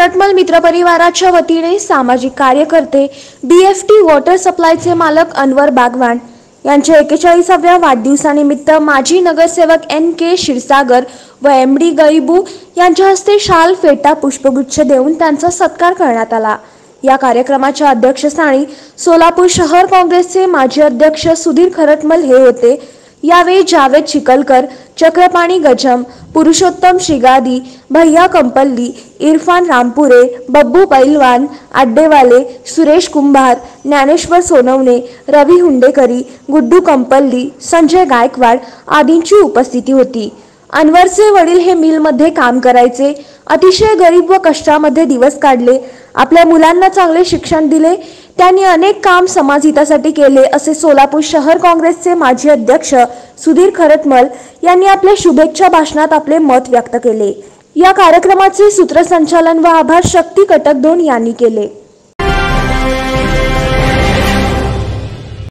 खरटमल मित्रपरिवाराच्या वतीने सामाजिक कार्यकर्ते BFT वॉटर सप्लायचे मालक अनवर बागवान यांच्या 41व्या वाढदिवसानिमित्त माजी नगरसेवक NK क्षीरसागर व MD गरीबू यांच्या हस्ते शाल, फेटा, पुष्पगुच्छ देऊन त्यांचा सत्कार करण्यात आला। या कार्यक्रमाच्या अध्यक्षस्थानी सोलापूर शहर काँग्रेसचे माजी अध्यक्ष सुधीर खरटमल हे होते। यावेळी जावेद चिखलकर, चक्रपाणी गजम, पुरुषोत्तम श्रीगादी, भैया कंपल्ली, इरफान रामपुरे, बब्बू पैलवान, अड्डेवाले, सुरेश कुंभार, ज्ञानेश्वर सोनवणे, रवी हुंडेकरी, गुड्डू कंपल्ली, संजय गायकवाड आदींची उपस्थिती होती। अनवरचे वडील हे मिलमध्ये काम करायचे। अतिशय गरीब व कष्टामध्ये दिवस काढले। आपल्या मुलांना चांगले शिक्षण दिले। त्यांनी अनेक काम समाजहितासाठी केले असे सोलापूर शहर काँग्रेसचे माजी अध्यक्ष सुधीर खरटमल यांनी आपल्या शुभेच्छा भाषणात आपले मत व्यक्त केले। या कार्यक्रमाचे सूत्रसंचालन व आभार शक्ती कटकधोंड यांनी केले।